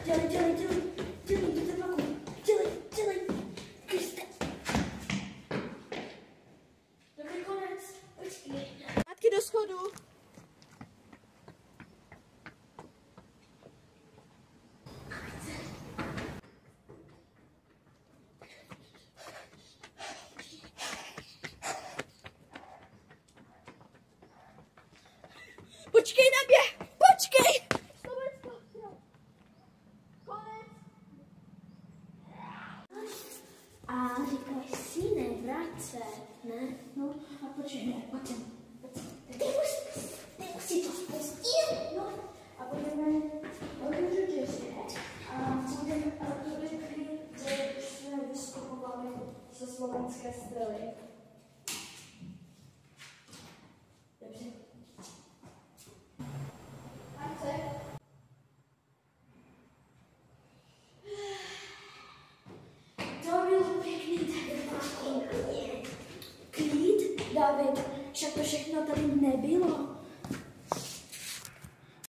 dělej, do té vlaku, dělej, Kriste. Dobrý konec, počkej. Zpátky do schodu. Počkej na mě, počkej! A říkáš si nevrať se, ne? No a počkej, pojďme. Ty musí to spustit, no. A budeme řešit. A budeme řekli, že už jsme vystupovali ze slovenské strany. Dobře. David, však to všechno tady nebylo.